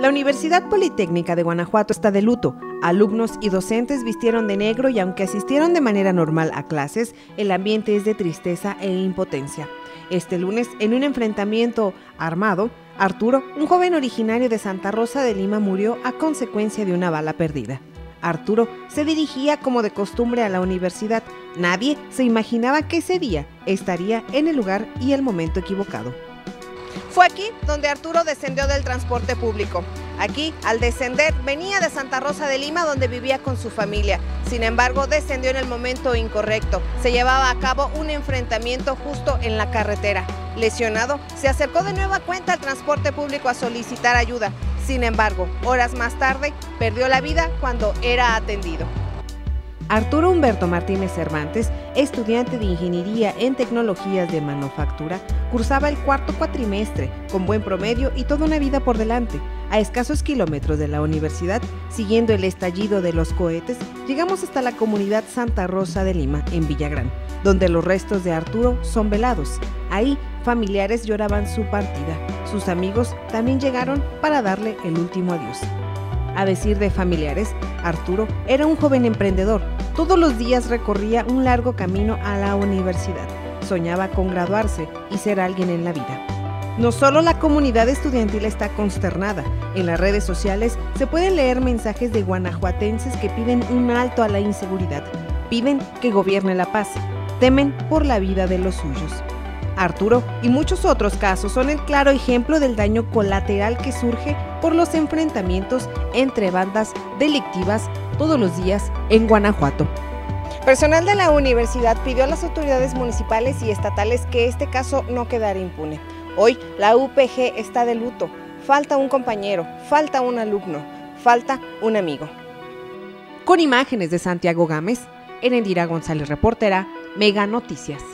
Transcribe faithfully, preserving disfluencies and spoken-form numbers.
La Universidad Politécnica de Guanajuato está de luto. Alumnos y docentes vistieron de negro y aunque asistieron de manera normal a clases, el ambiente es de tristeza e impotencia. Este lunes, en un enfrentamiento armado, Arturo, un joven originario de Santa Rosa de Lima, murió a consecuencia de una bala perdida. Arturo se dirigía como de costumbre a la universidad. Nadie se imaginaba que ese día estaría en el lugar y el momento equivocado. Fue aquí donde Arturo descendió del transporte público. Aquí, al descender, venía de Santa Rosa de Lima, donde vivía con su familia. Sin embargo, descendió en el momento incorrecto. Se llevaba a cabo un enfrentamiento justo en la carretera. Lesionado, se acercó de nueva cuenta al transporte público a solicitar ayuda. Sin embargo, horas más tarde, perdió la vida cuando era atendido. Arturo Humberto Martínez Cervantes, estudiante de Ingeniería en Tecnologías de Manufactura, cursaba el cuarto cuatrimestre, con buen promedio y toda una vida por delante. A escasos kilómetros de la universidad, siguiendo el estallido de los cohetes, llegamos hasta la comunidad Santa Rosa de Lima, en Villagrán, donde los restos de Arturo son velados. Ahí, familiares lloraban su partida. Sus amigos también llegaron para darle el último adiós. A decir de familiares, Arturo era un joven emprendedor. Todos los días recorría un largo camino a la universidad. Soñaba con graduarse y ser alguien en la vida. No solo la comunidad estudiantil está consternada. En las redes sociales se pueden leer mensajes de guanajuatenses que piden un alto a la inseguridad. Piden que gobierne la paz. Temen por la vida de los suyos. Arturo y muchos otros casos son el claro ejemplo del daño colateral que surge por los enfrentamientos entre bandas delictivas todos los días en Guanajuato. Personal de la universidad pidió a las autoridades municipales y estatales que este caso no quedara impune. Hoy la U P G está de luto. Falta un compañero, falta un alumno, falta un amigo. Con imágenes de Santiago Gámez, Erendira González, reportera, Mega Noticias.